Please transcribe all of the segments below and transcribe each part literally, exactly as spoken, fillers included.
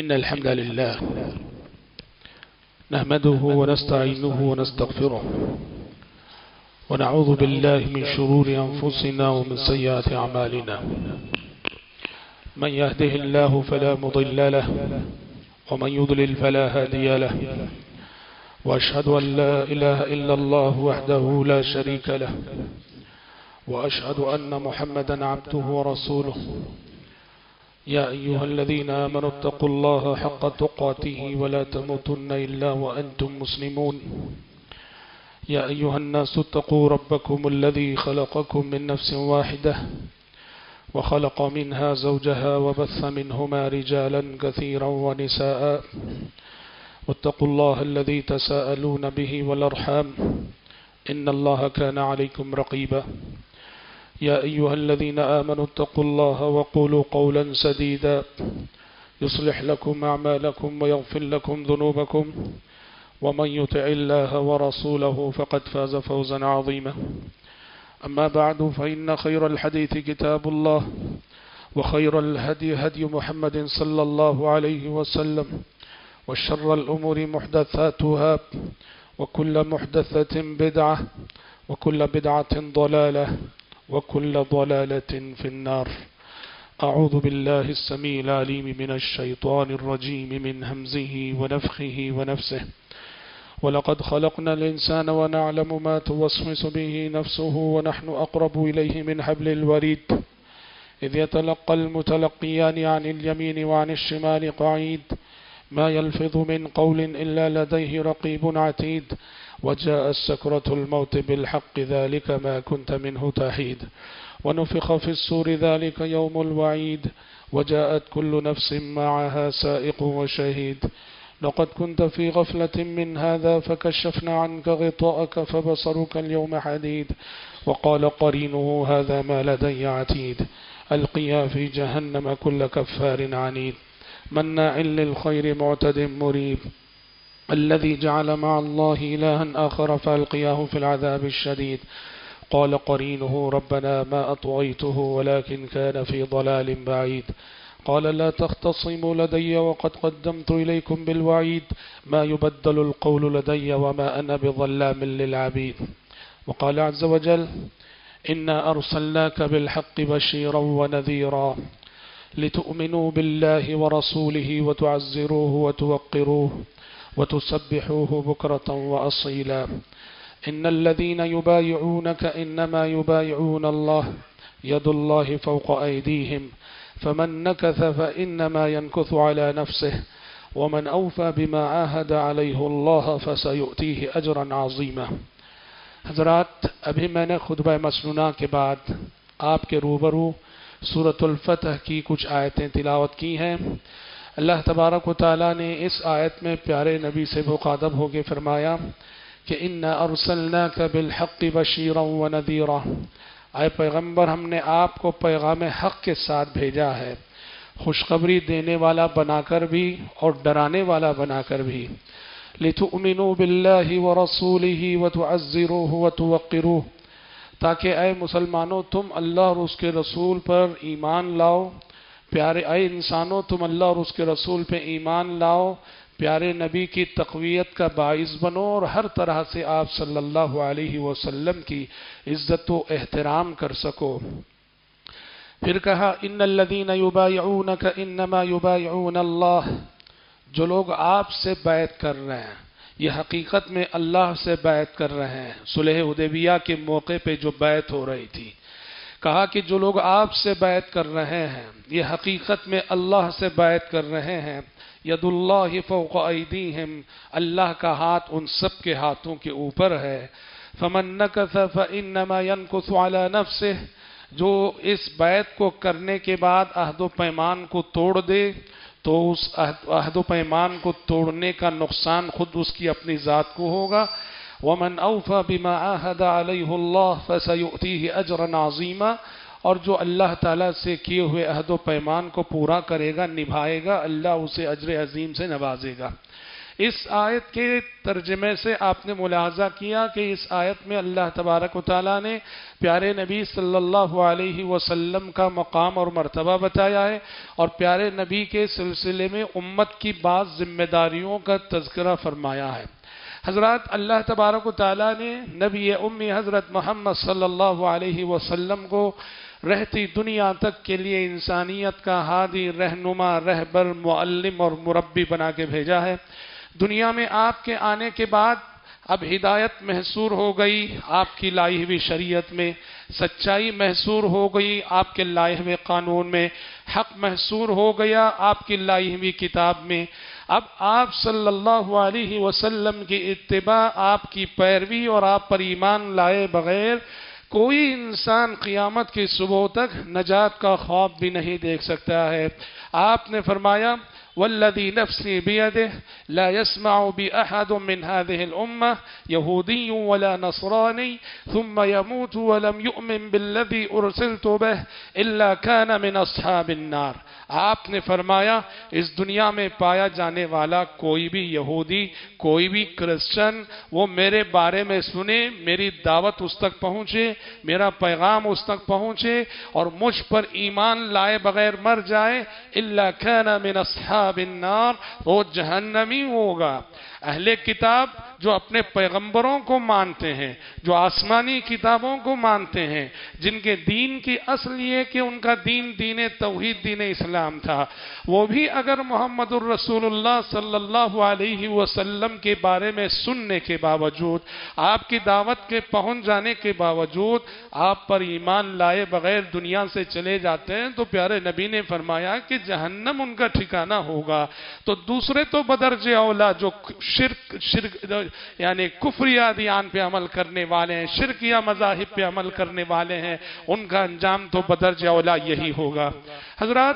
إن الحمد لله نحمده ونستعينه ونستغفره ونعوذ بالله من شرور أنفسنا ومن سيئات أعمالنا. من يهده الله فلا مضل له ومن يضلل فلا هادي له، وأشهد أن لا إله إلا الله وحده لا شريك له، وأشهد أن محمدا عبده ورسوله. يا أيها الذين آمنوا اتقوا الله حق تقاته ولا تموتن إلا وأنتم مسلمون. يا أيها الناس اتقوا ربكم الذي خلقكم من نفس واحدة وخلق منها زوجها وبث منهما رجالا كثيرا ونساء، واتقوا الله الذي تساءلون به والأرحام إن الله كان عليكم رقيبا. يا أيها الذين آمنوا اتقوا الله وقولوا قولا سديدا يصلح لكم أعمالكم ويغفر لكم ذنوبكم، ومن يطع الله ورسوله فقد فاز فوزا عظيما. أما بعد، فإن خير الحديث كتاب الله، وخير الهدي هدي محمد صلى الله عليه وسلم، وشر الأمور محدثاتها، وكل محدثة بدعة، وكل بدعة ضلالة، وكل ضلالة في النار. أعوذ بالله السميع العليم من الشيطان الرجيم من همزه ونفخه ونفسه. ولقد خلقنا الإنسان ونعلم ما توسوس به نفسه ونحن أقرب إليه من حبل الوريد إذ يتلقى المتلقيان عن اليمين وعن الشمال قعيد ما يلفظ من قول إلا لديه رقيب عتيد وجاء السكرة الموت بالحق ذلك ما كنت منه تحيد ونفخ في الصور ذلك يوم الوعيد وجاءت كل نفس معها سائق وشهيد. لقد كنت في غفلة من هذا فكشفنا عنك غطاءك فبصرك اليوم حديد وقال قرينه هذا ما لدي عتيد ألقيا في جهنم كل كفار عنيد مناع للخير معتد مريب الذي جعل مع الله إلها آخر فألقياه في العذاب الشديد. قال قرينه ربنا ما أطغيته ولكن كان في ضلال بعيد. قال لا تختصموا لدي وقد قدمت إليكم بالوعيد ما يبدل القول لدي وما أنا بظلام للعبيد. وقال عز وجل إنا أرسلناك بالحق بشيرا ونذيرا لتؤمنوا بالله ورسوله وتعزروه وتوقروه وتسبحوه بكرة وأصيلا. إن الذين يبايعونك إنما يبايعون الله يد الله فوق أيديهم فمن نكث فإنما ينكث على نفسه ومن أوفى بما عاهد عليه الله فسيؤتيه أجرا عظيما. حضرات، ابھی میں نے خطبہ مسنونہ کے بعد آپ کے روبرو سورۃ الفتح کی کچھ آیتیں تلاوت کی ہیں. اللہ تبارک و تعالیٰ نے اس آیت میں پیارے نبی سے مخاطب ہو کے فرمایا کہ اِنَّا أَرْسَلْنَاكَ بِالْحَقِّ بَشِيرًا وَنَذِيرًا، اے پیغمبر ہم نے آپ کو پیغام حق کے ساتھ بھیجا ہے، خوشخبری دینے والا بنا کر بھی اور ڈرانے والا بنا کر بھی. لِتُؤْمِنُوا بِاللَّهِ وَرَسُولِهِ وَتُعَزِّرُوهُ وَتُوَقِّرُوهُ، تاکہ اے مسلمانوں تم اللہ اور اس کے رسول پر ایمان لاؤ. پیارے اے انسانوں تم اللہ اور اس کے رسول پہ ایمان لاؤ، پیارے نبی کی تقویت کا باعث بنو اور ہر طرح سے آپ صلی اللہ علیہ وسلم کی عزت و احترام کر سکو. پھر کہا ان الذین یبایعونک انما یبایعون اللہ، جو لوگ آپ سے بیعت کر رہے ہیں یہ حقیقت میں اللہ سے بیعت کر رہے ہیں. صلح حدیبیہ کے موقع پہ جو بیعت ہو رہی تھی، کہا کہ جو لوگ آپ سے بیعت کر رہے ہیں یہ حقیقت میں اللہ سے بیعت کر رہے ہیں. ید اللہ فوق ایدیہم، اللہ کا ہاتھ ان سب کے ہاتھوں کے اوپر ہے. فمن نکث فانما ینکث علی نفسہ، جو اس بیعت کو کرنے کے بعد عہد و پیمان کو توڑ دے تو اس عہد و پیمان کو توڑنے کا نقصان خود اس کی اپنی ذات کو ہوگا. ومن اوفى بما عاهد عليه الله فسيؤتيه اجرا عظيما، اور جو اللہ تعالیٰ سے کیے ہوئے عہد و پیمان کو پورا کرے گا، نبھائے گا، اللہ اسے اجر عظیم سے نوازے گا. اس آیت کے ترجمے سے آپ نے ملاحظہ کیا کہ اس آیت میں اللہ تبارک و تعالیٰ نے پیارے نبی صلی اللہ علیہ وسلم کا مقام اور مرتبہ بتایا ہے، اور پیارے نبی کے سلسلے میں امت کی بعض ذمہ داریوں کا تذکرہ فرمایا ہے۔ حضرات، اللہ تبارک و تعالیٰ نے نبی امی حضرت محمد صلی اللہ علیہ وسلم کو رہتی دنیا تک کے لیے انسانیت کا ہادی، رہنما، رہبر، معلم اور مربی بنا کے بھیجا ہے۔ دنیا میں آپ کے آنے کے بعد اب ہدایت محصور ہو گئی آپ کی لائی ہوئی شریعت میں، سچائی محصور ہو گئی آپ کے لائے ہوئے قانون میں، حق محصور ہو گیا آپ کی لائی ہوئی کتاب میں۔ اب آپ صلی اللہ علیہ وسلم کی اتباع، آپ کی پیروی اور آپ پر ایمان لائے بغیر کوئی انسان قیامت کی صبح تک نجات کا خواب بھی نہیں دیکھ سکتا ہے۔ آپ نے فرمایا والذی نفسی بیدہ لا يسمع بأحد من هذه الأمة يهودي ولا نصراني ثم يموت ولم يؤمن بالذي أرسلت به إلا كان من أصحاب النار۔ آپ نے فرمایا اس دنیا میں پایا جانے والا کوئی بھی یہودی، کوئی بھی کرسچن، وہ میرے بارے میں سنے، میری دعوت اس تک پہنچے، میرا پیغام اس تک پہنچے اور مجھ پر ایمان لائے بغیر مر جائے، الا کان من اصحاب النار، وہ جہنمی ہوگا۔ اہل کتاب جو اپنے پیغمبروں کو مانتے ہیں، جو آسمانی کتابوں کو مانتے ہیں، جن کے دین کی اصل یہ کہ ان کا دین دین توحید، دین اسلام تھا، وہ بھی اگر محمد الرسول اللہ صلی اللہ علیہ وسلم کے بارے میں سننے کے باوجود، آپ کی دعوت کے پہنچ جانے کے باوجود آپ پر ایمان لائے بغیر دنیا سے چلے جاتے ہیں، تو پیارے نبی نے فرمایا کہ جہنم ان کا ٹھکانہ ہوگا۔ تو دوسرے تو بدرج اولا جو شرک شرک یعنی کفری ادیان پہ عمل کرنے والے ہیں، شرکیہ مذاہب پہ عمل کرنے والے ہیں، ان کا انجام تو بدرجہ اولا یہی ہوگا۔ حضرات،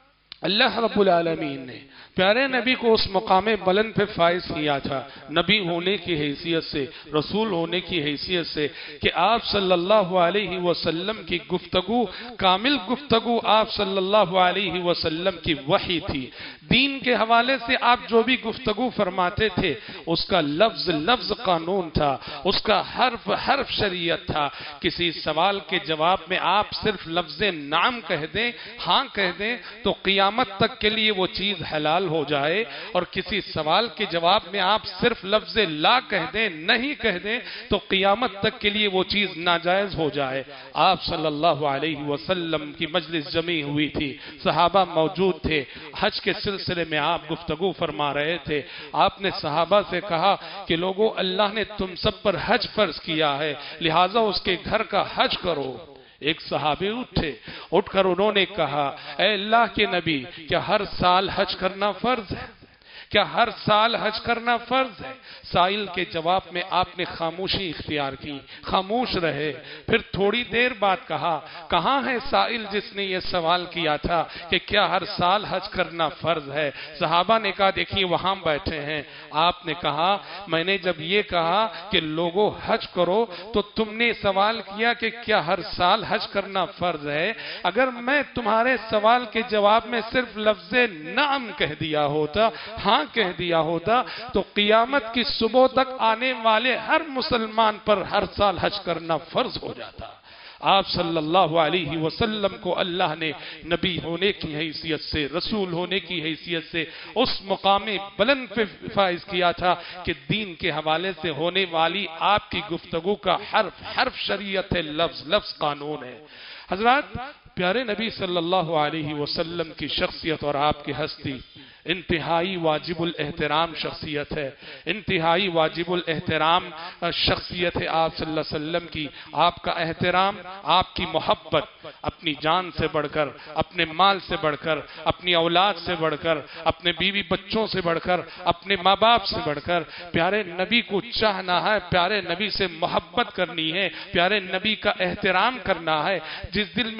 اللہ رب العالمین نے پیارے نبی کو اس مقام بلند پہ فائز کیا تھا، نبی ہونے کی حیثیت سے، رسول ہونے کی حیثیت سے، کہ آپ صلی اللہ علیہ وسلم کی گفتگو، کامل گفتگو آپ صلی اللہ علیہ وسلم کی وحی تھی۔ دین کے حوالے سے آپ جو بھی گفتگو فرماتے تھے اس کا لفظ لفظ قانون تھا، اس کا حرف حرف شریعت تھا۔ کسی سوال کے جواب میں آپ صرف لفظ نعم کہہ دیں، ہاں کہہ دیں، تو قیامت تک کے لیے وہ چیز حلال ہو جائے، اور کسی سوال کے جواب میں آپ صرف لفظ لا کہہ دیں، نہیں کہہ دیں، تو قیامت تک کے لیے وہ چیز ناجائز ہو جائے۔ آپ صلی اللہ علیہ وسلم کی مجلس جمی ہوئی تھی، صحابہ موجود تھے، حج کے سلسلے میں آپ گفتگو فرما رہے تھے۔ آپ نے صحابہ سے کہا کہ لوگو، اللہ نے تم سب پر حج فرض کیا ہے، لہٰذا اس کے گھر کا حج کرو۔ ایک صحابی اٹھے، اٹھ کر انہوں نے کہا، اے اللہ کے نبی، کیا ہر سال حج کرنا فرض ہے؟ کیا ہر سال حج کرنا فرض ہے؟ سائل کے جواب میں آپ نے خاموشی اختیار کی، خاموش رہے۔ پھر تھوڑی دیر بعد کہا، کہاں ہے سائل جس نے یہ سوال کیا تھا کہ کیا ہر سال حج کرنا فرض ہے؟ صحابہ نے کہا، دیکھیے وہاں بیٹھے ہیں۔ آپ نے کہا، میں نے جب یہ کہا کہ لوگو حج کرو، تو تم نے سوال کیا کہ کیا ہر سال حج کرنا فرض ہے؟ اگر میں تمہارے سوال کے جواب میں صرف لفظ نعم کہہ دیا ہوتا، ہاں کہہ دیا ہوتا، تو قیامت کی صبح تک آنے والے ہر مسلمان پر ہر سال حج کرنا فرض ہو جاتا۔ آپ صلی اللہ علیہ وسلم کو اللہ نے نبی ہونے کی حیثیت سے، رسول ہونے کی حیثیت سے اس مقام بلند پہ فائز کیا تھا کہ دین کے حوالے سے ہونے والی آپ کی گفتگو کا حرف حرف شریعت ہے، لفظ لفظ قانون ہے۔ حضرات، پیارے نبی صلی اللہ علیہ وسلم کی شخصیت اور آپ کی ہستی انتہائی واجب الاحترام شخصیت ہے، انتہائی واجب الاحترام شخصیت ہے آپ صلی اللہ علیہ وسلم کی۔ آپ کا احترام، آپ کی محبت اپنی جان سے بڑھ کر، اپنے مال سے بڑھ کر، اپنی اولاد سے بڑھ کر، اپنے بیوی بچوں سے بڑھ کر، اپنے ماں باپ سے بڑھ کر پیارے نبی کو چاہنا ہے، پیارے نبی سے محبت کرنی ہے، پیارے نبی کا احترام کرنا ہے۔ جس دل میں نبی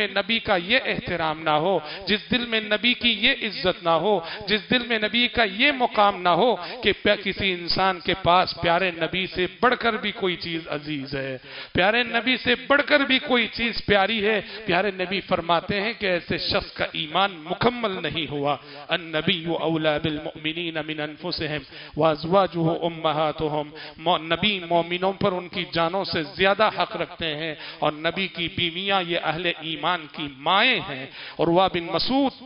کا یہ احترام نہ ہو، جس دل میں نبی کی یہ عزت نہ ہو، جس دل میں نبی کا یہ مقام نہ ہو کہ کسی انسان کے پاس پیارے نبی سے بڑھ کر بھی کوئی چیز عزیز ہے، پیارے نبی سے بڑھ کر بھی کوئی چیز پیاری ہے، پیارے نبی فرماتے ہیں کہ ایسے شخص کا ایمان مکمل نہیں ہوا۔ النبی اولا بالمؤمنین من انفسہم وازواجہ امہاتہم، نبی مومنوں پر ان کی جانوں سے زیادہ حق رکھتے ہیں، اور نبی کی بیویاں یہ اہل ایمان کی مائیں ہیں۔ عروہ بن مسعود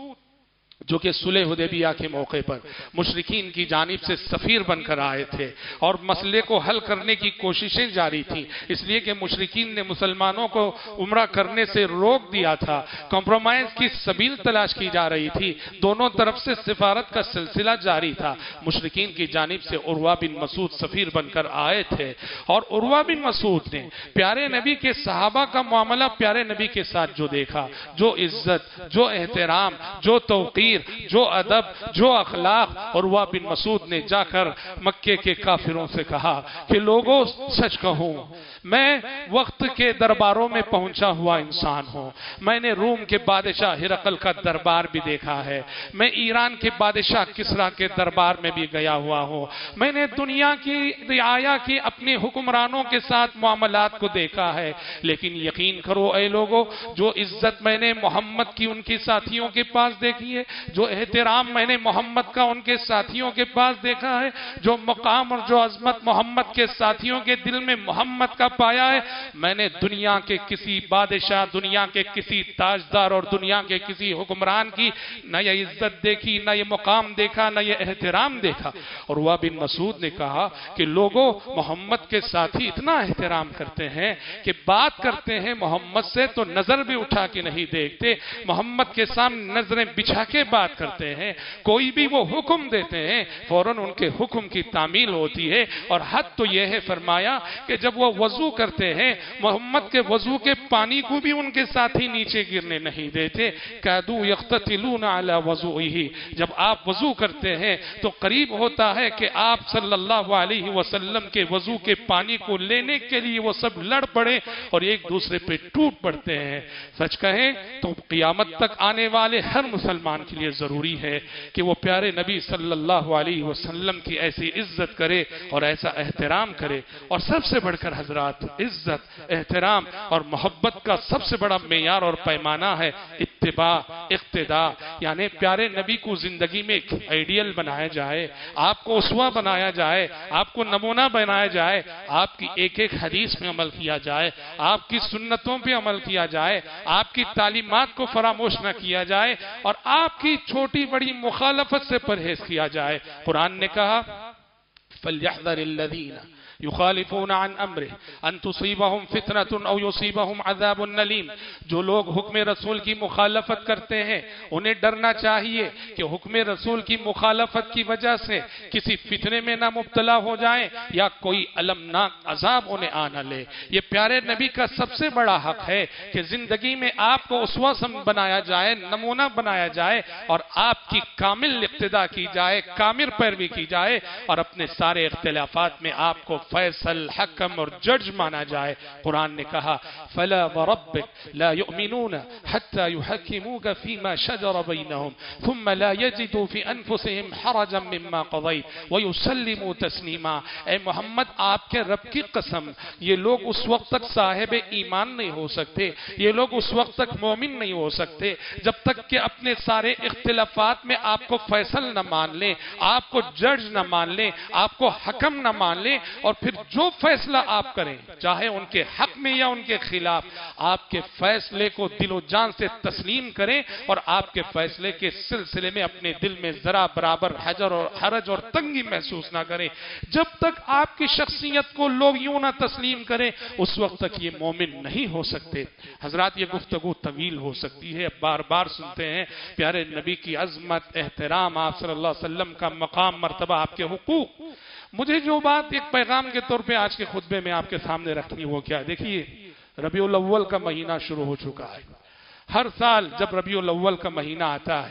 جو کہ صلح حدیبیہ کے موقع پر مشرکین کی جانب سے سفیر بن کر آئے تھے اور مسئلے کو حل کرنے کی کوششیں جاری تھیں، اس لیے کہ مشرکین نے مسلمانوں کو عمرہ کرنے سے روک دیا تھا، کمپرومائز کی سبیل تلاش کی جا رہی تھی، دونوں طرف سے سفارت کا سلسلہ جاری تھا۔ مشرکین کی جانب سے عروہ بن مسعود سفیر بن کر آئے تھے، اور عروہ بن مسعود نے پیارے نبی کے صحابہ کا معاملہ پیارے نبی کے ساتھ جو دیکھا، جو عزت، جو احترام، جو توقیر، جو ادب، جو اخلاق، عروہ بن مسعود نے جا کر مکے کے کافروں سے کہا کہ لوگوں سچ کہوں، میں وقت کے درباروں میں پہنچا ہوا انسان ہوں، میں نے روم کے بادشاہ ہرقل کا دربار بھی دیکھا ہے، میں ایران کے بادشاہ کسرا کے دربار میں بھی گیا ہوا ہوں، میں نے دنیا کی رعایا کی اپنے حکمرانوں کے ساتھ معاملات کو دیکھا ہے، لیکن یقین کرو اے لوگوں، جو عزت میں نے محمد کی ان کی ساتھیوں کے پاس دیکھی ہے، جو احترام میں نے محمد کا ان کے ساتھیوں کے پاس دیکھا ہے، جو مقام اور جو عظمت محمد کے ساتھیوں کے دل میں محمد کا پایا ہے، میں نے دنیا کے کسی بادشاہ، دنیا کے کسی تاجدار اور دنیا کے کسی حکمران کی نہ یہ عزت دیکھی، نہ یہ مقام دیکھا، نہ یہ احترام دیکھا۔ اور عروہ بن مسعود نے کہا کہ لوگوں محمد کے ساتھی اتنا احترام کرتے ہیں کہ بات کرتے ہیں محمد سے تو نظر بھی اٹھا کے نہیں دیکھتے، محمد کے سامنے نظریں بچھا کے بات کرتے ہیں، کوئی بھی وہ حکم دیتے ہیں فوراً ان کے حکم کی تعمیل ہوتی ہے۔ اور حد تو یہ ہے فرمایا کہ جب وہ وضو کرتے ہیں محمد کے وضو کے پانی کو بھی ان کے ساتھی نیچے گرنے نہیں دیتے، کادو یقتتلون علی وضوئہ، جب آپ وضو کرتے ہیں تو قریب ہوتا ہے کہ آپ صلی اللہ علیہ وسلم کے وضو کے پانی کو لینے کے لیے وہ سب لڑ پڑے اور ایک دوسرے پہ ٹوٹ پڑتے ہیں۔ سچ کہیں تو قیامت تک آنے والے ہر مسلمان کے لیے ضروری ہے کہ وہ پیارے نبی صلی اللہ علیہ وسلم کی ایسی عزت کرے اور ایسا احترام کرے۔ اور سب سے بڑھ کر حضرات عزت، احترام اور محبت کا سب سے بڑا معیار اور پیمانہ ہے اتباع، اقتداء، یعنی پیارے نبی کو زندگی میں ایک آئیڈیل بنایا جائے، آپ کو اسوہ بنایا جائے، آپ کو نمونہ بنایا جائے، آپ کی ایک ایک حدیث میں عمل کیا جائے، آپ کی سنتوں پہ عمل کیا جائے، آپ کی تعلیمات کو فراموش نہ کیا جائے، اور آپ کی چھوٹی بڑی مخالفت سے پرہیز کیا جائے۔ قرآن نے کہا فَلْيَحْذَرِ الَّذِينَ یخالفون عن امرہ ان تصیبہم فتنۃ او یصیبہم عذاب الیم، جو لوگ حکم رسول کی مخالفت کرتے ہیں انہیں ڈرنا چاہیے کہ حکم رسول کی مخالفت کی وجہ سے کسی فتنے میں نہ مبتلا ہو جائیں یا کوئی المناک عذاب انہیں آنا لے۔ یہ پیارے نبی کا سب سے بڑا حق ہے کہ زندگی میں آپ کو اسوہ بنایا جائے، نمونہ بنایا جائے، اور آپ کی کامل اقتداء کی جائے، کامل پیروی کی جائے، اور اپنے سارے اختلافات میں آپ کو فیصل، حکم اور جج مانا جائے۔ قرآن نے کہا فَلَا وَرَبِّكَ لَا يُؤْمِنُونَ حَتَّى يُحَكِّمُوكَ فِي مَا شَجَرَ بَيْنَهُمْ ثُمَّ لَا يَجِدُوا فِي أَنفُسِهِمْ حَرَجًا مِّمَّا قَضَيْتَ وَيُسَلِّمُوا تَسْلِيمًا۔ اے محمد آپ کے رب کی قسم، یہ لوگ اس وقت تک صاحب ایمان نہیں ہو سکتے، یہ لوگ اس وقت تک مومن نہیں ہو سکتے جب تک کہ اپنے سارے اختلافات میں آپ کو فیصل نہ مان لیں، آپ کو جج نہ مان لیں، آپ کو حکم نہ مان لیں، اور پھر جو فیصلہ آپ کریں چاہے ان کے حق میں یا ان کے خلاف، آپ کے فیصلے کو دل و جان سے تسلیم کریں، اور آپ کے فیصلے کے سلسلے میں اپنے دل میں ذرا برابر حجر اور حرج اور تنگی محسوس نہ کریں۔ جب تک آپ کی شخصیت کو لوگ یوں نہ تسلیم کریں اس وقت تک یہ مومن نہیں ہو سکتے۔ حضرات یہ گفتگو طویل ہو سکتی ہے، بار بار سنتے ہیں پیارے نبی کی عظمت، احترام، آپ صلی اللہ علیہ وسلم کا مقام، مرتبہ، آپ کے حقوق۔ مجھے جو بات ایک پیغام کے طور پہ آج کے خطبے میں آپ کے سامنے رکھنی وہ کیا ہے؟ دیکھیے ربیع الاول کا مہینہ شروع ہو چکا ہے۔ ہر سال جب ربیع الاول کا مہینہ آتا ہے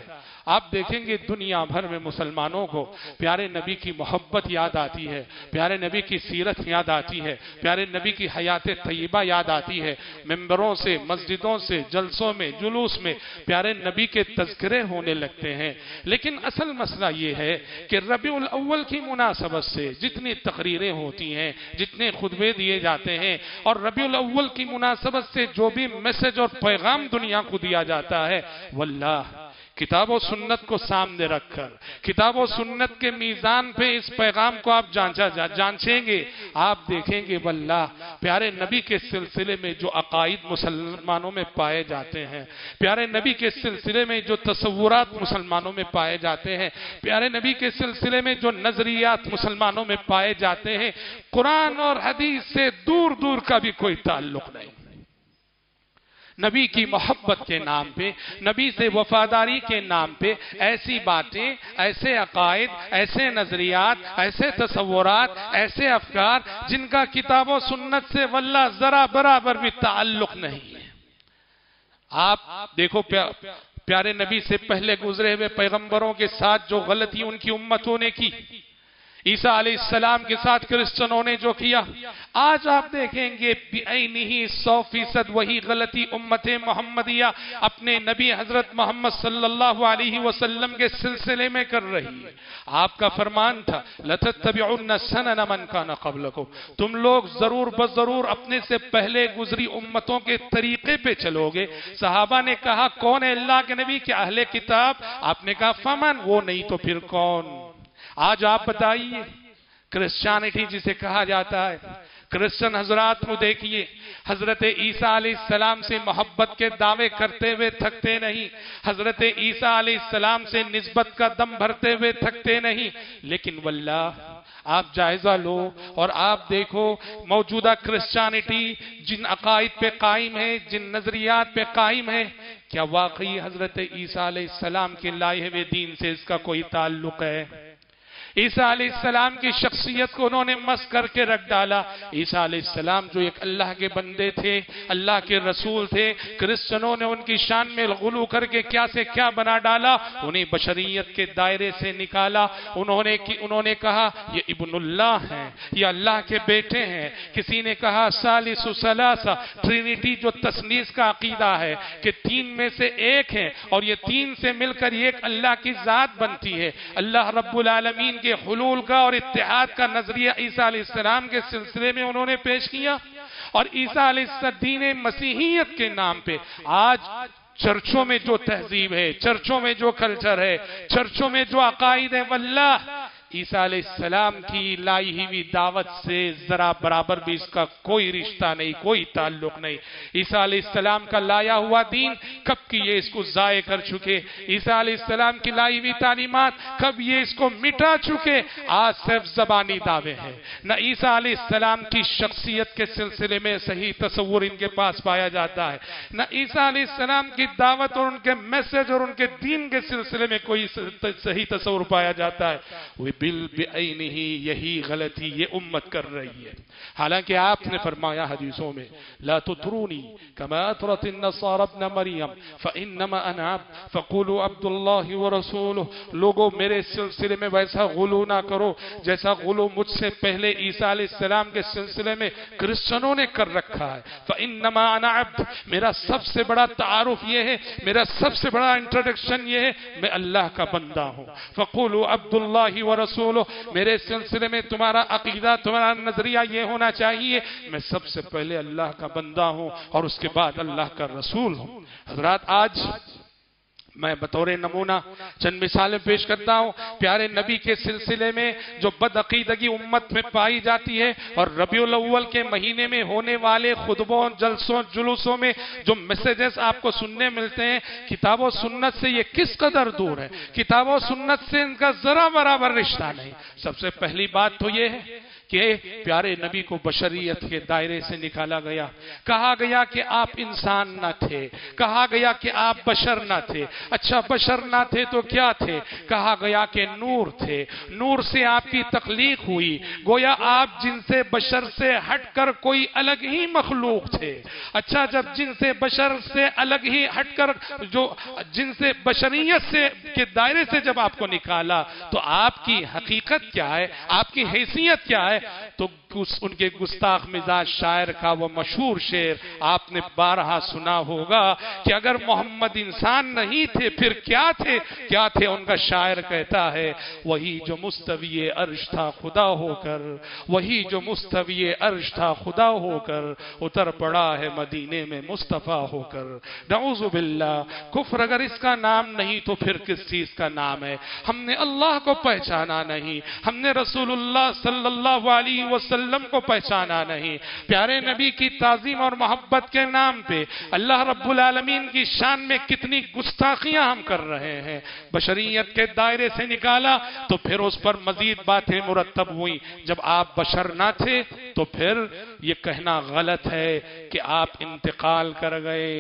آپ دیکھیں گے دنیا بھر میں مسلمانوں کو پیارے نبی کی محبت یاد آتی ہے، پیارے نبی کی سیرت یاد آتی ہے، پیارے نبی کی حیات طیبہ یاد آتی ہے، ممبروں سے، مسجدوں سے، جلسوں میں، جلوس میں پیارے نبی کے تذکرے ہونے لگتے ہیں۔ لیکن اصل مسئلہ یہ ہے کہ ربیع الاول کی مناسبت سے جتنی تقریریں ہوتی ہیں، جتنے خطبے دیے جاتے ہیں، اور ربیع الاول کی مناسبت سے جو بھی میسج اور پیغام دنیا کو دیا جاتا ہے، واللہ کتاب و سنت کو سامنے رکھ کر، کتاب و سنت کے میزان پہ اس پیغام کو آپ جانچا جانچیں گے، آپ دیکھیں گے واللہ پیارے نبی کے سلسلے میں جو عقائد مسلمانوں میں پائے جاتے ہیں، پیارے نبی کے سلسلے میں جو تصورات مسلمانوں میں پائے جاتے ہیں، پیارے نبی کے سلسلے میں جو نظریات مسلمانوں میں پائے جاتے ہیں، قرآن اور حدیث سے دور دور کا بھی کوئی تعلق نہیں۔ نبی کی محبت کے نام پہ، نبی سے وفاداری کے نام پہ ایسی باتیں، ایسے عقائد، ایسے نظریات، ایسے تصورات، ایسے افکار جن کا کتاب و سنت سے واللہ ذرا برابر بھی تعلق نہیں ہے۔ آپ دیکھو پیارے نبی سے پہلے گزرے ہوئے پیغمبروں کے ساتھ جو غلطی ان کی امتوں نے کی، عیسیٰ علیہ السلام کے ساتھ کرسچنوں نے جو کیا، آج آپ دیکھیں گے بعینہ سو فیصد وہی غلطی امت محمدیہ اپنے نبی حضرت محمد صلی اللہ علیہ وسلم کے سلسلے میں کر رہی ہے۔ آپ کا فرمان تھا لَتَتَّبِعُنَّ سَنَنَ مَنْ كَانَ قَبْلَكُمْ، تم لوگ ضرور بضرور اپنے سے پہلے گزری امتوں کے طریقے پہ چلو گے۔ صحابہ نے کہا کون ہے اللہ کے نبی کے اہل کتاب؟ آپ نے کہا فمن، وہ نہیں تو پھر کون؟ آج آپ بتائیے کرسچانٹی جسے کہا جاتا ہے، کرسچن حضرات کو دیکھیے، حضرت عیسیٰ علیہ السلام سے محبت کے دعوے کرتے ہوئے تھکتے نہیں، حضرت عیسیٰ علیہ السلام سے نسبت کا دم بھرتے ہوئے تھکتے نہیں، لیکن واللہ آپ جائزہ لو اور آپ دیکھو موجودہ کرسچانٹی جن عقائد پہ قائم ہے، جن نظریات پہ قائم ہے، کیا واقعی حضرت عیسیٰ علیہ السلام کے لائے ہوئے دین سے اس کا کوئی تعلق ہے؟ عیسیٰ علیہ السلام کی شخصیت کو انہوں نے مس کر کے رکھ ڈالا۔ عیسیٰ علیہ السلام جو ایک اللہ کے بندے تھے، اللہ کے رسول تھے، کرسچنوں نے ان کی شان میں غلو کر کے کیا سے کیا بنا ڈالا، انہیں بشریت کے دائرے سے نکالا۔ انہوں نے انہوں نے کہا یہ ابن اللہ ہیں، یہ اللہ کے بیٹے ہیں۔ کسی نے کہا ثالث ثلاثہ، ٹرینیٹی جو تثلیث کا عقیدہ ہے کہ تین میں سے ایک ہے اور یہ تین سے مل کر ایک اللہ کی ذات بنتی ہے۔ اللہ رب العالمین کے حلول کا اور اتحاد کا نظریہ عیسیٰ علیہ السلام کے سلسلے میں انہوں نے پیش کیا، اور عیسیٰ علیہ السلام دین مسیحیت کے نام پہ آج چرچوں میں جو تہذیب ہے، چرچوں میں جو کلچر ہے، چرچوں میں جو عقائد ہے، واللہ عیسیٰ علیہ السلام کی لائی ہوئی دعوت سے ذرا برابر بھی اس کا کوئی رشتہ نہیں، کوئی تعلق نہیں۔ عیسیٰ علیہ السلام کا لایا ہوا دین کب کی یہ اس کو ضائع کر چکے، عیسیٰ علیہ السلام کی لائی ہوئی تعلیمات کب یہ اس کو مٹا چکے۔ آج صرف زبانی دعوے ہیں، نہ عیسیٰ علیہ السلام کی شخصیت کے سلسلے میں صحیح تصور ان کے پاس پایا جاتا ہے، نہ عیسیٰ علیہ السلام کی دعوت اور ان کے میسج اور ان کے دین کے سلسلے میں کوئی صحیح تصور پایا جاتا ہے۔ وہ بل بعینہ یہی غلطی یہ امت کر رہی ہے۔ حالانکہ آپ نے فرمایا حدیثوں میں لا تطرونی کما اطرت النصارى ابن مریم فانما انا عبد فقولوا عبد اللہ ورسولہ، لوگوں میرے سلسلے میں ویسا غلو نہ کرو جیسا غلو مجھ سے پہلے عیسیٰ علیہ السلام کے سلسلے میں کرسچنوں نے کر رکھا ہے۔ فانما انا عبد، میرا سب سے بڑا تعارف یہ ہے، میرا سب سے بڑا انٹروڈکشن یہ ہے، میں اللہ کا بندہ ہوں۔ فقولوا عبد اللہ ورسولہ، میرے سلسلے میں تمہارا عقیدہ، تمہارا نظریہ یہ ہونا چاہیے میں سب سے پہلے اللہ کا بندہ ہوں اور اس کے بعد اللہ کا رسول ہوں۔ حضرات آج میں بطور نمونہ چند مثالیں پیش کرتا ہوں پیارے نبی کے سلسلے میں جو بدعقیدگی امت میں پائی جاتی ہے، اور ربیع الاول کے مہینے میں ہونے والے خطبوں، جلسوں، جلوسوں میں جو میسیجز آپ کو سننے ملتے ہیں، کتاب و سنت سے یہ کس قدر دور ہے، کتاب و سنت سے ان کا ذرا برابر رشتہ نہیں۔ سب سے پہلی بات تو یہ ہے کہ پیارے نبی کو بشریت کے دائرے سے نکالا گیا، کہا گیا کہ آپ انسان نہ تھے، کہا گیا کہ آپ بشر نہ تھے۔ اچھا بشر نہ تھے تو کیا تھے؟ کہا گیا کہ نور تھے، نور سے آپ کی تخلیق ہوئی، گویا آپ جن سے بشر سے ہٹ کر کوئی الگ ہی مخلوق تھے۔ اچھا جب جن سے بشر سے الگ ہی ہٹ کر جو جن سے بشریت سے کے دائرے سے جب آپ کو نکالا تو آپ کی حقیقت کیا ہے، آپ کی حیثیت کیا ہے؟ تو ان کے گستاخ مزاج شاعر کا وہ مشہور شعر آپ نے بارہا سنا ہوگا کہ اگر محمد انسان نہیں تھے پھر کیا تھے؟ کیا تھے؟ ان کا شاعر کہتا ہے وہی جو مستوی عرش تھا خدا ہو کر، وہی جو مستوی عرش تھا خدا ہو کر، اتر پڑا ہے مدینے میں مصطفیٰ ہو کر۔ نعوذ باللہ، کفر اگر اس کا نام نہیں تو پھر کس چیز کا نام ہے؟ ہم نے اللہ کو پہچانا نہیں، ہم نے رسول اللہ صلی اللہ علیہ وسلم کو پہچانا نہیں، پیارے نبی کی تعظیم اور محبت کے نام پہ اللہ رب العالمین کی شان میں کتنی گستاخیاں ہم کر رہے ہیں۔ بشریت کے دائرے سے نکالا تو پھر اس پر مزید باتیں مرتب ہوئیں۔ جب آپ بشر نہ تھے تو پھر یہ کہنا غلط ہے کہ آپ انتقال کر گئے،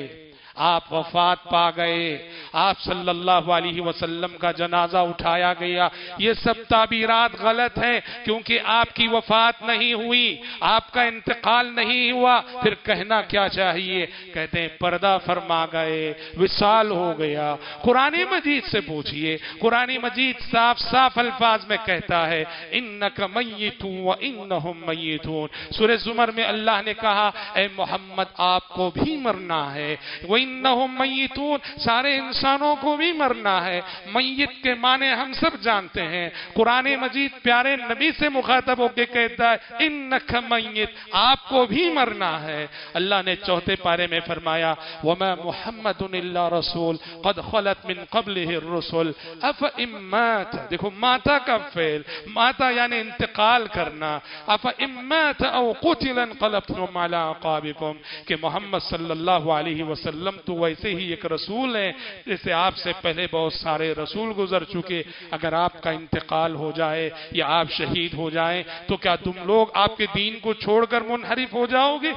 آپ وفات پا گئے، آپ صلی اللہ علیہ وسلم کا جنازہ اٹھایا گیا، یہ سب تعبیرات غلط ہیں، کیونکہ آپ کی وفات نہیں ہوئی، آپ کا انتقال نہیں ہوا۔ پھر کہنا کیا چاہیے؟ کہتے ہیں پردہ فرما گئے، وصال ہو گیا۔ قرآن مجید سے پوچھئے، قرآن مجید صاف صاف الفاظ میں کہتا ہے انک میت وانہم میتون۔ سورہ زمر میں اللہ نے کہا اے محمد آپ کو بھی مرنا ہے، وَإِنَّهُمْ مَيِّتُونَ، سارے انسانوں کو بھی مرنا ہے۔ میت کے معنی ہم سب جانتے ہیں۔ قرآن مجید پیارے نبی سے مخاطب ہو کے کہتا ہے اِنَّكَ مَيِّتٌ، آپ کو بھی مرنا ہے۔ اللہ نے چوتھے پارے میں فرمایا وَمَا مُحَمَّدٌ إِلَّا رَسُولٌ قَدْ خَلَتْ مِن قَبْلِهِ الرُّسُلُ أَفَإِن مَاتَ، دیکھو ماتا کا فعل، ماتا یعنی انتقال کرنا، أَفَإِن مَاتَ أَوْ قُتِلَ انقلبتم عَلَىٰ أَعْقَابِكُمْ، کہ محمد صلی اللہ علیہ وسلم تو ویسے ہی ایک رسول ہیں جیسے آپ سے پہلے بہت سارے رسول گزر چکے، اگر آپ کا انتقال ہو جائے یا آپ شہید ہو جائیں تو کیا تم لوگ آپ کے دین کو چھوڑ کر منحرف ہو جاؤ گے؟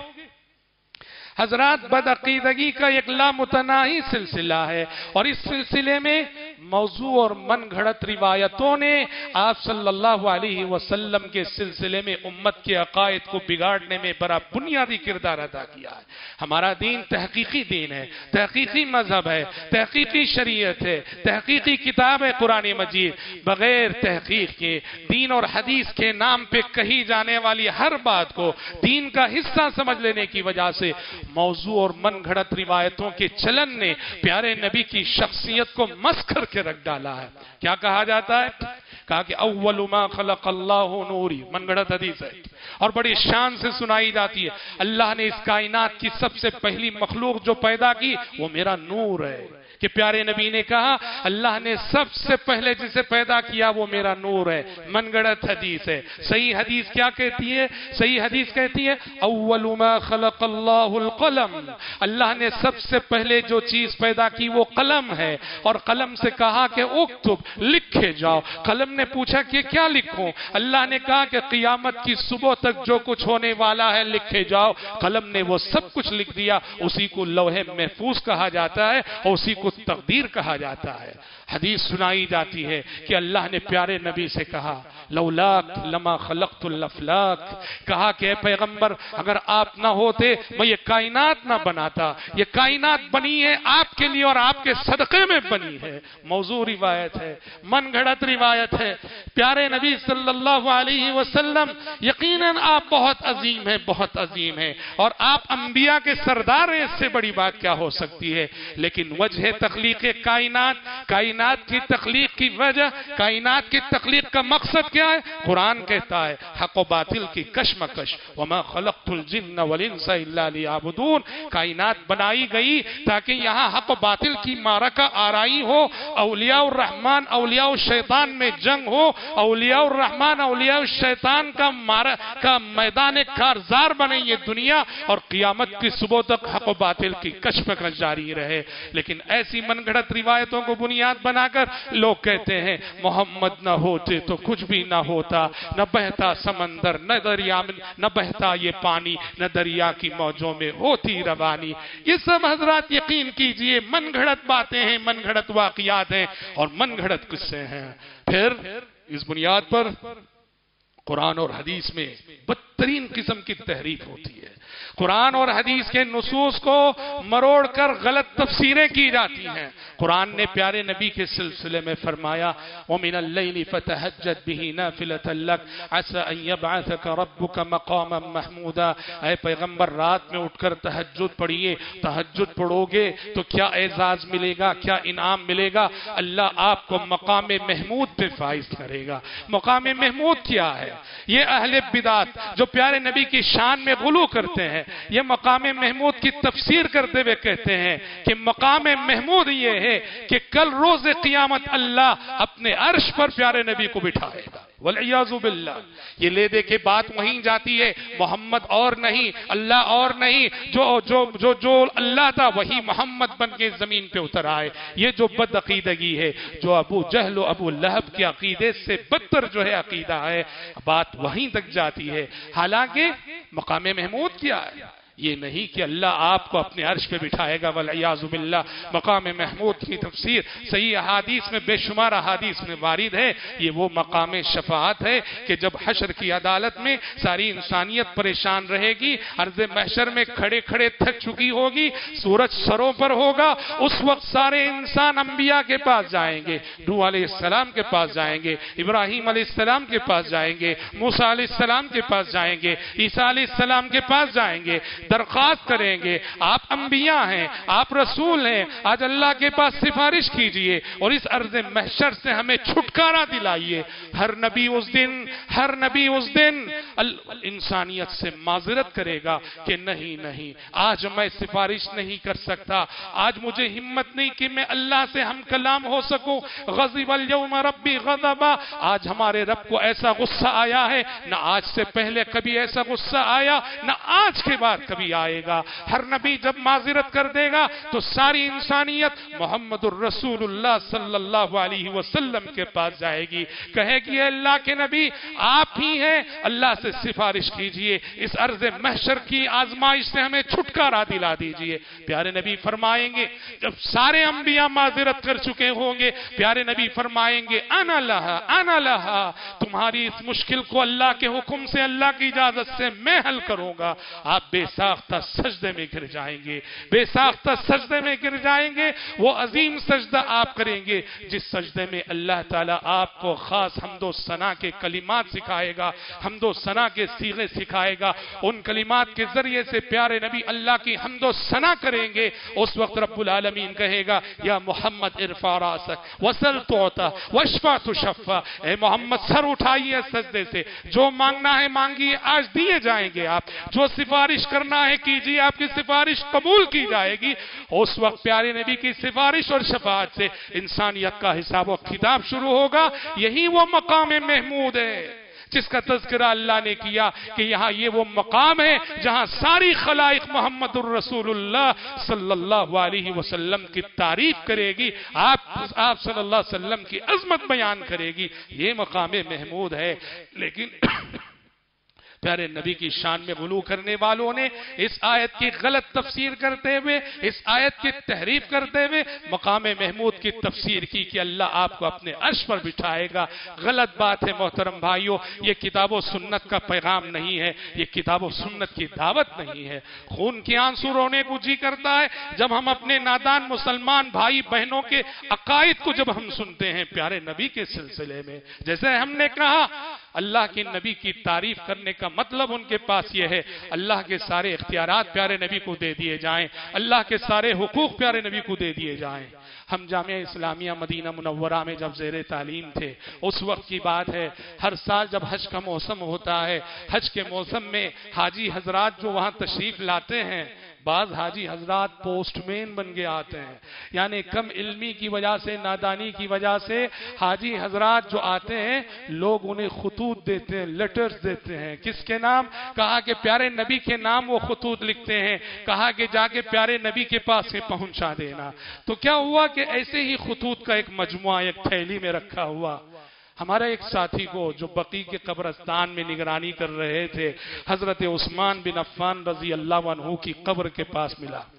حضرات، بدعقیدگی کا ایک لامتناہی سلسلہ ہے، اور اس سلسلے میں موضوع اور من گھڑت روایتوں نے آپ صلی اللہ علیہ وسلم کے سلسلے میں امت کے عقائد کو بگاڑنے میں بڑا بنیادی کردار ادا کیا ہے۔ ہمارا دین تحقیقی دین ہے، تحقیقی مذہب ہے، تحقیقی شریعت ہے، تحقیقی کتاب ہے قرآن مجید۔ بغیر تحقیق کے دین اور حدیث کے نام پہ کہی جانے والی ہر بات کو دین کا حصہ سمجھ لینے کی وجہ سے موضوع اور من گھڑت روایتوں کے چلن نے پیارے نبی کی شخصیت کو مسخر کے رکھ ڈالا ہے۔ کیا کہا جاتا ہے؟ کہا کہ اول ما خلق اللہ نوری، من گھڑت حدیث ہے اور بڑی شان سے سنائی جاتی ہے۔ اللہ نے اس کائنات کی سب سے پہلی مخلوق جو پیدا کی وہ میرا نور ہے، کہ پیارے نبی نے کہا اللہ نے سب سے پہلے جسے پیدا کیا وہ میرا نور ہے۔ من گھڑت حدیث ہے۔ صحیح حدیث کیا کہتی ہے؟ صحیح حدیث کہتی ہے اول ما خلق اللہ القلم، اللہ نے سب سے پہلے جو چیز پیدا کی وہ قلم ہے، اور قلم سے کہا کہ اکتب، لکھے جاؤ۔ قلم نے پوچھا کہ کیا لکھوں؟ اللہ نے کہا کہ قیامت کی صبح تک جو کچھ ہونے والا ہے لکھے جاؤ۔ قلم نے وہ سب کچھ لکھ دیا، اسی کو لوح محفوظ کہا جاتا ہے اور اسی کو تقدیر کہا جاتا ہے۔ حدیث سنائی جاتی ہے کہ اللہ نے پیارے نبی سے کہا لولاک لما خلقت الافلاک، کہا کہ اے پیغمبر اگر آپ نہ ہوتے میں یہ کائنات نہ بناتا، یہ کائنات بنی ہے آپ کے لیے اور آپ کے صدقے میں بنی ہے۔ موضوع روایت ہے، من گھڑت روایت ہے۔ پیارے نبی صلی اللہ علیہ وسلم یقیناً آپ بہت عظیم ہیں، بہت عظیم ہیں، اور آپ انبیاء کے سردار ہیں، اس سے بڑی بات کیا ہو سکتی ہے؟ لیکن وجہ تخلیق کائنات، کائنات کی تخلیق کی وجہ، کائنات کی تخلیق کا مقصد کیا ہے؟ قرآن کہتا ہے حق و باطل کی کشمکش، وما خلقت الجن والانس الا لیعبدون، کائنات بنائی گئی تاکہ یہاں حق و باطل کی معرکہ آرائی ہو، اولیاء الرحمن اولیاء الشیطان میں جنگ ہو، اولیاء الرحمن اولیاء الشیطان کا کا میدان کارزار بنے یہ دنیا، اور قیامت کی صبح تک حق و باطل کی کشمکش جاری رہے۔ لیکن ایسی من گھڑت روایتوں کو بنیاد بنا کر لوگ کہتے ہیں محمد نہ ہوتے تو کچھ بھی نہ ہوتا، نہ بہتا سمندر، نہ دریا میں نہ بہتا یہ پانی، نہ دریا کی موجوں میں ہوتی روانی۔ یہ سب حضرات یقین کیجئے من گھڑت باتیں ہیں، من گھڑت واقعات ہیں اور من گھڑت قصے ہیں۔ پھر اس بنیاد پر قرآن اور حدیث میں بدترین قسم کی تحریف ہوتی ہے۔ قرآن اور حدیث کے نصوص کو مروڑ کر غلط تفسیریں کی جاتی ہیں۔ قرآن نے پیارے نبی کے سلسلے میں فرمایا وَمِنَ اللَّيْلِ فَتَهَجَّدْ بِهِ نَافِلَةً لَكَ عَسَىٰ أَن يَبْعَثَكَ رَبُّكَ مَقَامًا مَحْمُودًا۔ اے پیغمبر رات میں اٹھ کر تہجد پڑھیے، تہجد پڑھو گے تو کیا اعزاز ملے گا، کیا انعام ملے گا؟ اللہ آپ کو مقام محمود پہ فائز کرے گا۔ مقام محمود کیا ہے؟ یہ اہل بدعت جو پیارے نبی کی شان میں غلو کرتے ہیں، یہ مقام محمود کی تفسیر کرتے ہوئے کہتے ہیں کہ مقام محمود یہ ہے کہ کل روز قیامت اللہ اپنے عرش پر پیارے نبی کو بٹھائے گا، والعیاذ باللہ۔ یہ لے دے کے بات وہیں جاتی ہے، محمد اور نہیں، اللہ اور نہیں، جو جو جو جو اللہ تھا وہی محمد بن کے زمین پہ اتر آئے۔ یہ جو بد عقیدگی ہے، جو ابو جہل و ابو لہب کے عقیدے سے بدتر جو ہے عقیدہ ہے، بات وہیں تک جاتی ہے۔ حالانکہ مقام محمود کیا ہے؟ یہ نہیں کہ اللہ آپ کو اپنے عرش پہ بٹھائے گا، والعیاذ باللہ۔ مقام محمود کی تفسیر صحیح احادیث میں بے شمار احادیث میں وارد ہے۔ یہ وہ مقام شفاعت ہے کہ جب حشر کی عدالت میں ساری انسانیت پریشان رہے گی، عرض محشر میں کھڑے کھڑے تھک چکی ہوگی، سورج سروں پر ہوگا، اس وقت سارے انسان انبیاء کے پاس جائیں گے، نوح علیہ السلام کے پاس جائیں گے، ابراہیم علیہ السلام کے پاس جائیں گے، موسیٰ علیہ السلام کے پاس جائیں گے، عیسیٰ علیہ السلام کے پاس جائیں گے، درخواست کریں گے آپ انبیاء ہیں، آپ رسول ہیں، آج اللہ کے پاس سفارش کیجئے اور اس عرض محشر سے ہمیں چھٹکارا دلائیے۔ ہر نبی اس دن ہر نبی اس دن انسانیت سے معذرت کرے گا کہ نہیں نہیں آج میں سفارش نہیں کر سکتا، آج مجھے ہمت نہیں کہ میں اللہ سے ہم کلام ہو سکوں۔ غضب اليوم ربی غضبا، آج ہمارے رب کو ایسا غصہ آیا ہے، نہ آج سے پہلے کبھی ایسا غصہ آیا، نہ آج کے بعد کبھی آئے گا۔ ہر نبی جب معذرت کر دے گا تو ساری انسانیت محمد الرسول اللہ صلی اللہ علیہ وسلم کے پاس جائے گی، کہے گی اے اللہ کے نبی آپ ہی ہیں، اللہ سے سفارش کیجئے، اس عرض محشر کی آزمائش سے ہمیں چھٹکارا دلا دیجئے۔ پیارے نبی فرمائیں گے جب سارے انبیاء معذرت کر چکے ہوں گے، پیارے نبی فرمائیں گے انا لہا انا لہا، تمہاری اس مشکل کو اللہ کے حکم سے، اللہ کی اجازت سے میں حل کروں گا۔ آپ بے ساختہ سجدے میں گر جائیں گے، بے ساختہ سجدے میں گر جائیں گے۔ وہ عظیم سجدہ آپ کریں گے جس سجدے میں اللہ تعالیٰ آپ کو خاص حمد و ثنا کے کلمات سکھائے گا، حمد و ثنا کے صیغے سکھائے گا۔ ان کلمات کے ذریعے سے پیارے نبی اللہ کی حمد و ثنا کریں گے۔ اس وقت رب العالمین کہے گا یا محمد ارفع راسک وسل تعطا واشفع تشفع، اے محمد سر اٹھائیے سجدے سے، جو مانگنا ہے مانگیے آج دیے جائیں گے، آپ جو سفارش کرنا ہے کیجیے، آپ کی سفارش قبول کی جائے گی۔ اس وقت پیارے نبی کی سفارش اور شفاعت سے انسانیت کا حساب و کتاب شروع ہوگا۔ یہی وہ مقام محمود ہے جس کا تذکرہ اللہ نے کیا کہ یہاں یہ وہ مقام ہے جہاں ساری خلائق محمد الرسول اللہ صلی اللہ علیہ وسلم کی تعریف کرے گی، آپ آپ صلی اللہ علیہ وسلم کی عظمت بیان کرے گی۔ یہ مقام محمود ہے۔ لیکن پیارے نبی کی شان میں غلو کرنے والوں نے اس آیت کی غلط تفسیر کرتے ہوئے، اس آیت کی تحریف کرتے ہوئے مقام محمود کی تفسیر کی کہ اللہ آپ کو اپنے عرش پر بٹھائے گا۔ غلط بات ہے محترم بھائیوں، یہ کتاب و سنت کا پیغام نہیں ہے، یہ کتاب و سنت کی دعوت نہیں ہے۔ خون کے آنسو رونے کو جی کرتا ہے جب ہم اپنے نادان مسلمان بھائی بہنوں کے عقائد کو جب ہم سنتے ہیں پیارے نبی کے سلسلے میں۔ جیسے ہم نے کہا اللہ کے نبی کی تعریف کرنے کا مطلب ان کے پاس یہ ہے اللہ کے سارے اختیارات پیارے نبی کو دے دیے جائیں، اللہ کے سارے حقوق پیارے نبی کو دے دیے جائیں۔ ہم جامعہ اسلامیہ مدینہ منورہ میں جب زیر تعلیم تھے اس وقت کی بات ہے، ہر سال جب حج کا موسم ہوتا ہے، حج کے موسم میں حاجی حضرات جو وہاں تشریف لاتے ہیں، بعض حاجی حضرات پوسٹ مین بن کے آتے ہیں، یعنی کم علمی کی وجہ سے، نادانی کی وجہ سے حاجی حضرات جو آتے ہیں لوگ انہیں خطوط دیتے ہیں، لیٹرز دیتے ہیں۔ کس کے نام؟ کہا کہ پیارے نبی کے نام وہ خطوط لکھتے ہیں، کہا کہ جا کے پیارے نبی کے پاس سے پہنچا دینا۔ تو کیا ہوا کہ ایسے ہی خطوط کا ایک مجموعہ ایک تھیلی میں رکھا ہوا ہمارے ایک ساتھی کو جو بقی کے قبرستان میں نگرانی کر رہے تھے، حضرت عثمان بن عفان رضی اللہ عنہ کی قبر کے پاس ملا۔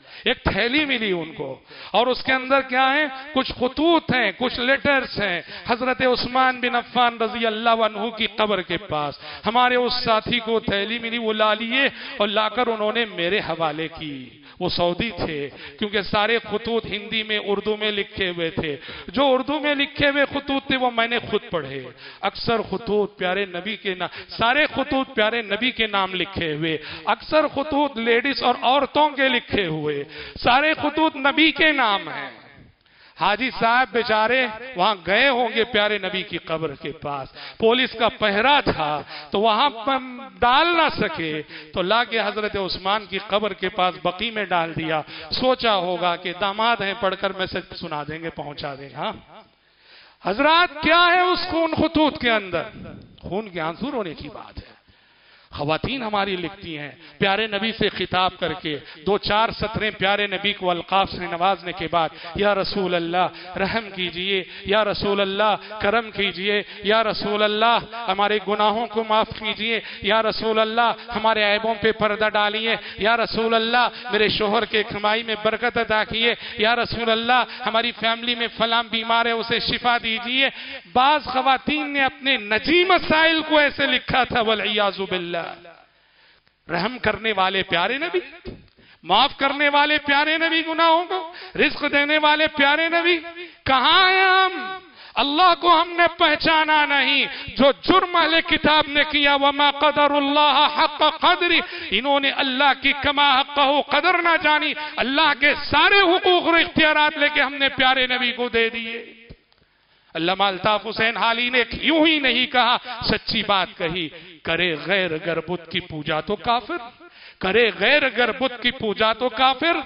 ایک تھیلی ملی ان کو اور اس کے اندر کیا ہے؟ کچھ خطوط ہیں، کچھ لیٹرز ہیں حضرت عثمان بن عفان رضی اللہ عنہ کی قبر کے پاس۔ ہمارے اس ساتھی کو تھیلی ملی، وہ لا لیے اور لا کر انہوں نے میرے حوالے کی۔ وہ سعودی تھے کیونکہ سارے خطوط ہندی میں اردو میں لکھے ہوئے تھے، جو اردو میں لکھے ہوئے خطوط تھے وہ میں نے خود پڑھے۔ اکثر خطوط پیارے نبی کے نام، سارے خطوط پیارے نبی کے نام لکھے ہوئے، اکثر خطوط لیڈیز اور عورتوں کے لکھے ہوئے، سارے خطوط نبی کے نام ہیں۔ حاجی صاحب بیچارے وہاں گئے ہوں گے پیارے نبی کی قبر کے پاس، پولیس کا پہرا تھا تو وہاں ڈال نہ سکے تو لا کے حضرت عثمان کی قبر کے پاس بقی میں ڈال دیا۔ سوچا ہوگا کہ داماد ہیں، پڑھ کر میسج سنا دیں گے، پہنچا دیں گے۔ ہاں حضرات، کیا ہے اس خون خطوط کے اندر؟ خون کے آنسو رونے کی بات ہے۔ خواتین ہماری لکھتی ہیں پیارے نبی سے خطاب کر کے دو چار سطریں پیارے نبی کو القاب سے نوازنے کے بعد، یا رسول اللہ رحم کیجئے، یا رسول اللہ کرم کیجئے، یا رسول اللہ ہمارے گناہوں کو معاف کیجئے، یا رسول اللہ ہمارے عیبوں پہ پردہ ڈالیے، یا رسول اللہ میرے شوہر کے کمائی میں برکت عطا کیے، یا رسول اللہ ہماری فیملی میں فلاں بیمار ہے اسے شفا دیجئے۔ بعض خواتین نے اپنے نجی مسائل کو ایسے لکھا تھا، والعیاذ باللہ۔ رحم کرنے والے پیارے نبی، معاف کرنے والے پیارے نبی، گناہوں کو رزق دینے والے پیارے نبی، کہاں ہیں ہم؟ اللہ کو ہم نے پہچانا نہیں۔ جو جرم اہل کتاب نے کیا، وما قدر اللہ حق قدری، انہوں نے اللہ کی کما حقہ قدر نہ جانی، اللہ کے سارے حقوق اور اختیارات لے کے ہم نے پیارے نبی کو دے دیے۔ علامہ الطاف حسین حالی نے یوں ہی نہیں کہا، سچی بات کہی، کرے غیر اگر بت کی پوجا تو کافر، کرے غیر اگر بت کی پوجا تو کافر،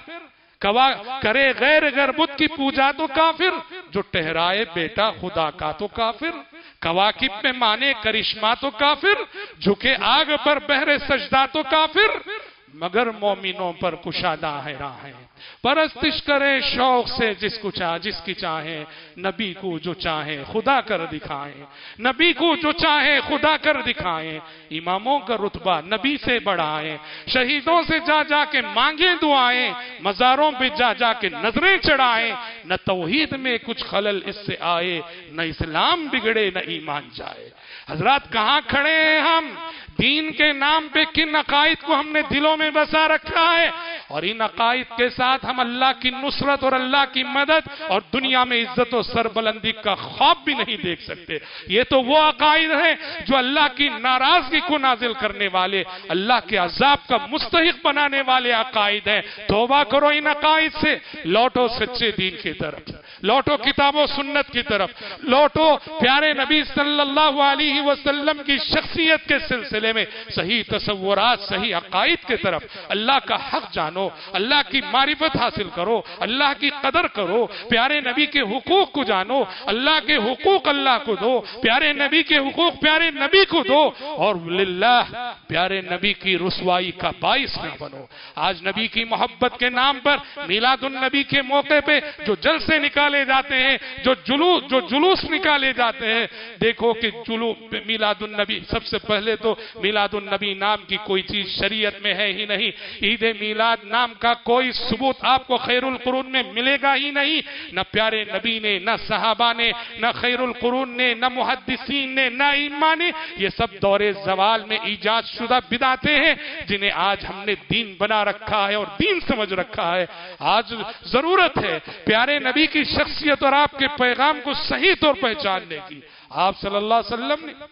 کرے غیر اگر بت کی پوجا تو کافر، جو ٹہرائے بیٹا خدا کا تو کافر، کواکب میں مانے کرشمہ تو کافر، جھکے آگ پر بہر سجدہ تو کافر، مگر مومنوں پر کشادہ ہے راہیں، پرستش کریں شوق سے جس کو چاہ جس کی چاہیں، نبی کو جو چاہیں خدا کر دکھائیں، نبی کو جو چاہیں خدا کر دکھائیں، اماموں کا رتبہ نبی سے بڑھائیں، شہیدوں سے جا جا کے مانگیں دعائیں، مزاروں پہ جا جا کے نظریں چڑھائیں، نہ توحید میں کچھ خلل اس سے آئے، نہ اسلام بگڑے نہ ایمان جائے۔ حضرات کہاں کھڑے ہیں ہم؟ دین کے نام پہ کن عقائد کو ہم نے دلوں میں بسا رکھا ہے، اور ان عقائد کے ساتھ ہم اللہ کی نصرت اور اللہ کی مدد اور دنیا میں عزت و سربلندی کا خواب بھی نہیں دیکھ سکتے۔ یہ تو وہ عقائد ہیں جو اللہ کی ناراضگی کو نازل کرنے والے، اللہ کے عذاب کا مستحق بنانے والے عقائد ہیں۔ توبہ کرو ان عقائد سے، لوٹو سچے دین کی طرف، لوٹو کتاب و سنت کی طرف، لوٹو پیارے نبی صلی اللہ علیہ وسلم کی شخصیت کے سلسلے میں صحیح تصورات، صحیح عقائد کے طرف۔ اللہ کا حق جانو، اللہ کی معرفت حاصل کرو، اللہ کی قدر کرو، پیارے نبی کے حقوق کو جانو، اللہ کے حقوق اللہ کو دو، پیارے نبی کے حقوق پیارے نبی کو دو، اور للہ پیارے نبی کی رسوائی کا باعث نہ بنو۔ آج نبی کی محبت کے نام پر میلاد النبی کے موقع پہ جو جلسے نکالے جاتے ہیں، جو جلوس جو جلوس نکالے جاتے ہیں، دیکھو کہ جلوس میلاد النبی، سب سے پہلے تو میلاد النبی نام کی کوئی چیز شریعت میں ہے ہی نہیں۔ عید میلاد نام کا کوئی ثبوت آپ کو خیر القرون میں ملے گا ہی نہیں، نہ پیارے نبی نے، نہ صحابہ نے، نہ خیر القرون نے، نہ محدثین نے، نہ ایمان نے۔ یہ سب دور زوال میں ایجاد شدہ بدعتیں ہیں جنہیں آج ہم نے دین بنا رکھا ہے اور دین سمجھ رکھا ہے۔ آج ضرورت ہے پیارے نبی کی شخصیت اور آپ کے پیغام کو صحیح طور پہچاننے کی۔ آپ صلی اللہ علیہ وسلم نے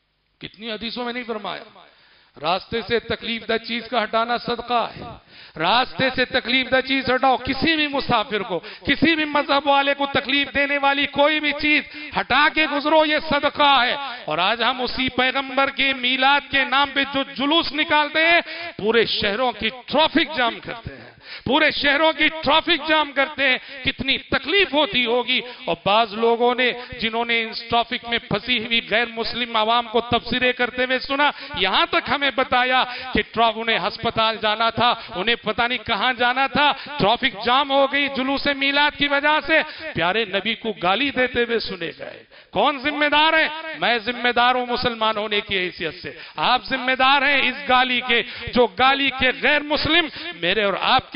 کتنی حدیثوں میں نہیں فرمایا، راستے سے تکلیف دہ چیز کا ہٹانا صدقہ ہے، راستے سے تکلیف دہ چیز ہٹاؤ۔ کسی بھی مسافر کو، کسی بھی مذہب والے کو تکلیف دینے والی کوئی بھی چیز ہٹا کے گزرو، یہ صدقہ ہے۔ اور آج ہم اسی پیغمبر کے میلاد کے نام پہ جو جلوس نکالتے ہیں، پورے شہروں کی ٹریفک جام کرتے ہیں، پورے شہروں کی ٹریفک جام کرتے ہیں، کتنی تکلیف ہوتی ہوگی۔ اور بعض لوگوں نے جنہوں نے اس ٹریفک میں پھنسی ہوئی غیر مسلم عوام کو تبصرے کرتے ہوئے سنا، یہاں تک ہمیں بتایا کہ انہیں ہسپتال جانا تھا، انہیں پتہ نہیں کہاں جانا تھا، ٹریفک جام ہو گئی جلوس میلاد کی وجہ سے، پیارے نبی کو گالی دیتے ہوئے سنے گئے۔ کون ذمہ دار ہے؟ میں ذمہ دار ہوں مسلمان ہونے کی حیثیت سے، آپ ذمہ دار ہیں اس گالی کے، جو گالی کے غیر مسلم میرے اور آپ کے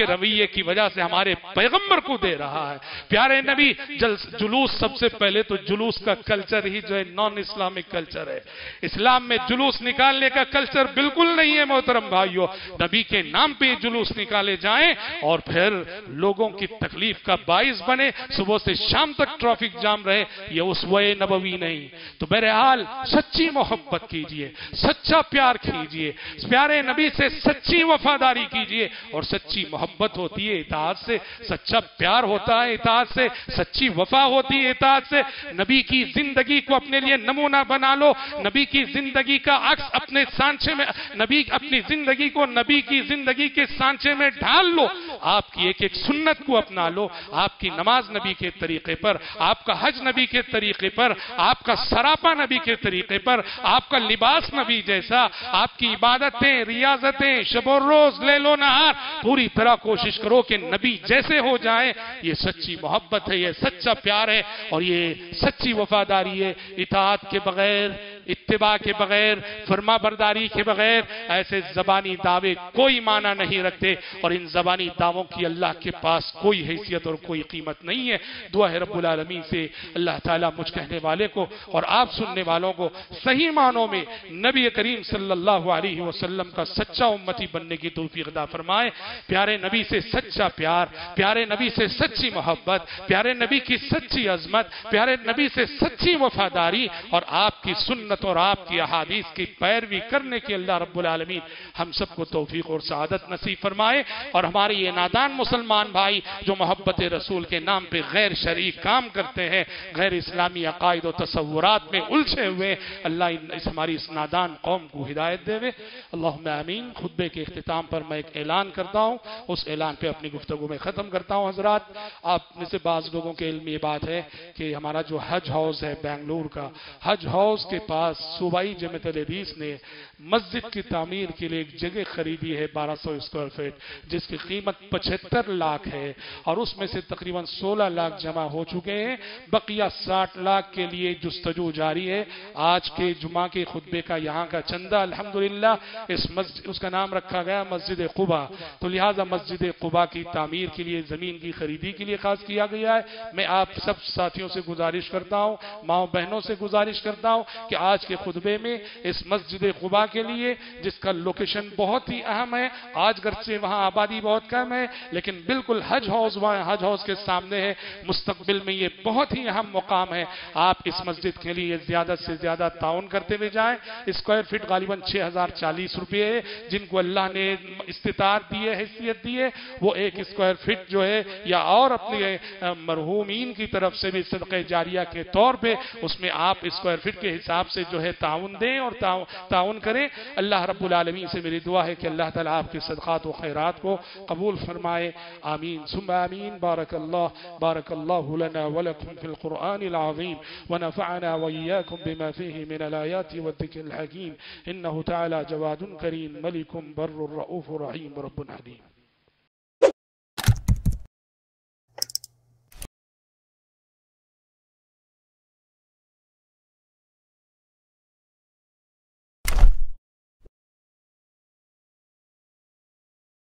کے رویے کی وجہ سے ہمارے پیغمبر کو دے رہا ہے۔ پیارے نبی جلوس، سب سے پہلے تو جلوس کا کلچر ہی جو ہے نان اسلامک کلچر ہے۔ اسلام میں جلوس نکالنے کا کلچر بالکل نہیں ہے محترم بھائیو۔ نبی کے نام پہ جلوس نکالے جائیں اور پھر لوگوں کی تکلیف کا باعث بنے، صبح سے شام تک ٹریفک جام رہے، یہ اسوہ نبوی نہیں۔ تو بہرحال سچی محبت کیجئے، سچا پیار کیجئے، پیارے نبی سے سچی وفاداری کیجئے، اور سچی محبت ہوتی ہے اطاعت سے، سچا پیار ہوتا ہے اطاعت سے، سچی وفا ہوتی ہے اطاعت سے۔ نبی کی زندگی کو اپنے لیے نمونہ بنا لو، نبی کی زندگی کا عکس اپنے سانچے میں، نبی اپنی زندگی کو نبی کی زندگی کے سانچے میں ڈھال لو، آپ کی ایک ایک سنت کو اپنا لو، آپ کی نماز نبی کے طریقے پر، آپ کا حج نبی کے طریقے پر، آپ کا سراپا نبی کے طریقے پر، آپ کا لباس نبی جیسا، آپ کی عبادتیں، ریاضتیں، شب و روز، لیل و نہار، پوری طرح کوشش کرو کہ نبی جیسے ہو جائیں۔ یہ سچی محبت ہے، یہ سچا پیار ہے، اور یہ سچی وفاداری ہے۔ اطاعت کے بغیر، اتباع کے بغیر، فرما برداری کے بغیر ایسے زبانی دعوے کوئی معنی نہیں رکھتے، اور ان زبانی دعووں کی اللہ کے پاس کوئی حیثیت اور کوئی قیمت نہیں ہے۔ دعا ہے رب العالمین سے اللہ تعالیٰ مجھ کہنے والے کو اور آپ سننے والوں کو صحیح معنوں میں نبی کریم صلی اللہ علیہ وسلم کا سچا امتی بننے کی توفیق عطا فرمائے۔ پیارے نبی سے سچا پیار، پیارے نبی سے سچی محبت، پیارے نبی کی سچی عظمت، پیارے نبی سے سچی وفاداری اور آپ کی سنت اور آپ کی احادیث کی پیروی کرنے کی اللہ رب العالمین ہم سب کو توفیق اور سعادت نصیب فرمائے، اور ہمارے یہ نادان مسلمان بھائی جو محبت رسول کے نام پہ غیر شرعی کام کرتے ہیں، غیر اسلامی عقائد و تصورات میں الجھے ہوئے، اللہ اس ہماری اس نادان قوم کو ہدایت دے۔ اللہم آمین۔ خطبے کے اختتام پر میں ایک اعلان کرتا ہوں، اس اعلان پہ اپنی گفتگو میں ختم کرتا ہوں۔ حضرات، آپ میں سے بعض لوگوں کے علم یہ بات ہے کہ ہمارا جو حج ہاؤس ہے بنگلور کا، حج ہاؤس کے پاس صوبائی جمعیت الحدیث نے مسجد کی تعمیر کے لیے ایک جگہ خریدی ہے بارہ سو اسکوائر فٹ، جس کی قیمت پچہتر لاکھ ہے، اور اس میں سے تقریباً سولہ لاکھ جمع ہو چکے ہیں، بقیہ ساٹھ لاکھ کے لیے جستجو جاری ہے۔ آج کے جمعہ کے خطبے کا یہاں کا چندہ الحمدللہ اس مسجد اس کا نام رکھا گیا مسجد قباء، تو لہٰذا مسجد قباء کی تعمیر کے لیے زمین کی خریدی کے لیے خاص کیا گیا ہے۔ میں آپ سب ساتھیوں سے گزارش کرتا ہوں، ماؤں بہنوں سے گزارش کرتا ہوں کہ آج کے خطبے میں اس مسجد قباء کے لیے، جس کا لوکیشن بہت ہی اہم ہے، آج گرچہ وہاں آبادی بہت کم ہے لیکن بالکل حج ہاؤس وہاں حج ہاؤس کے سامنے ہے، مستقبل میں یہ بہت ہی اہم مقام ہے۔ آپ اس مسجد کے لیے زیادہ سے زیادہ تعاون کرتے ہوئے جائیں۔ اسکوائر فٹ غالباً چھ ہزار چالیس روپے ہے، جن کو اللہ نے استطاعت دی ہے، حیثیت دی ہے، وہ ایک اسکوائر فٹ جو ہے یا اور اپنے مرحومین کی طرف سے بھی صدقہ جاریہ کے طور پہ اس میں آپ اسکوائر فٹ کے حساب سے جو ہے تعاون دیں اور تعاون کریں۔ اللہ رب العالمین سے میری دعا ہے کہ اللہ تعالیٰ آپ کے صدقات و خیرات کو قبول فرمائے، آمین ثم آمین۔ بارک اللہ بارک اللہ لنا ولکم فی القرآن العظیم ونفعنا وإياكم بما فيه من الآيات والذكر الحكيم إنه تعالى جواد كريم ملك بر رؤوف رحيم رب حليم۔